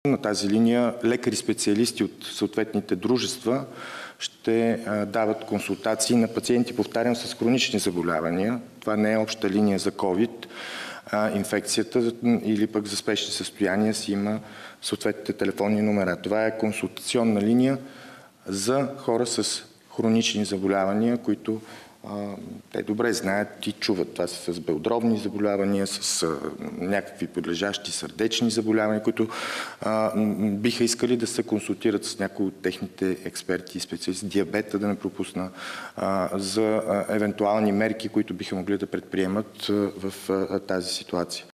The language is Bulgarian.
На тази линия лекари-специалисти от съответните дружества ще дават консултации на пациенти, повтарям, с хронични заболявания. Това не е обща линия за COVID инфекцията или пък за спешни състояния си има съответните телефонни номера. Това е консултационна линия за хора с хронични заболявания, които те добре знаят и чуват. Това са с белодробни заболявания, с някакви подлежащи сърдечни заболявания, които биха искали да се консултират с някои от техните експерти и специалисти. Диабета да не пропусна, за евентуални мерки, които биха могли да предприемат в тази ситуация.